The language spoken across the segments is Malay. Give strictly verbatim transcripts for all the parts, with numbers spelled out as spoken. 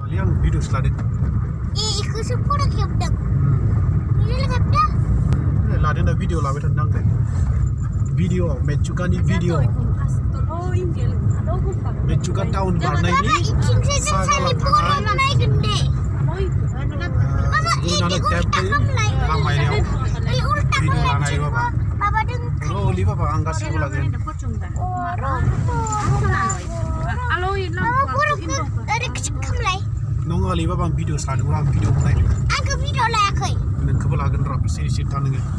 Liang video selalu. Eh, ikut sepuluh kiam dah. Ini lagi dah. Eh, lada dah video lah betul nang deh. Video, menchuka ni video. Menchuka tahun baru ini. Sagala tangan. Guru Nanak temple ramai dia. Video lah naik bapa. Bapa dengar. Kalau oli bapa angkat sih pula kan. Bapa buruk ada kecil kamlai. Nong oli bapa video selalu orang video mana ini. Angkat video lah aku. Nen kepala akan rap sini sini tangan ni.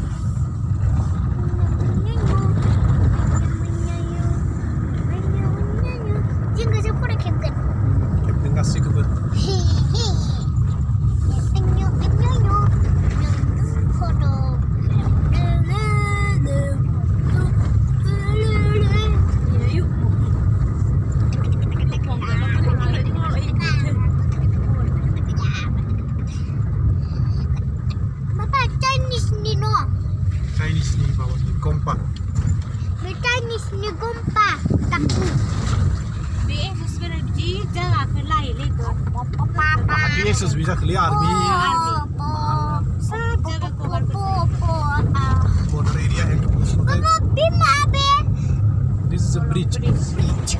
Jengga sepuluh kiam kan. Captain kasih kebet. Chinese ni bawa ni kompak. Chinese ni gompa taku. Be sebenarnya di jalan ke lain lego. Papa. Hati Yesus bisa keluar army. Saja ke kawan. Border area yang Mama bima be. This is a bridge. Bridge.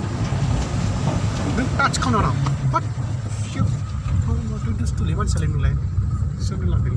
Don't touch kau orang. What? Shit. How what do this to level saling lain? Saling lain.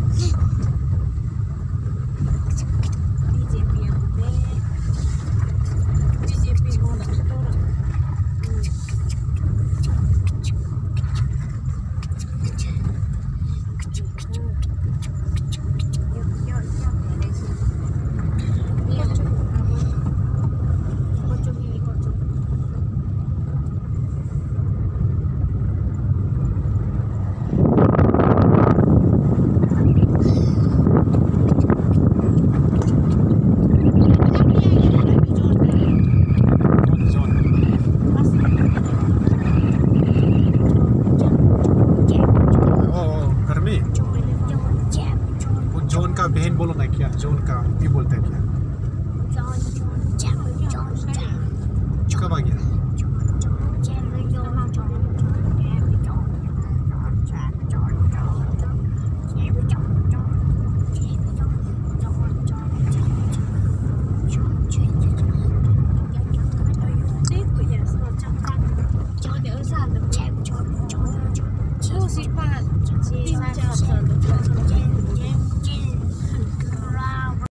John का बहन बोलो ना क्या जोन का भी बोलते हैं क्या चुका आ गया 六十八，七十八。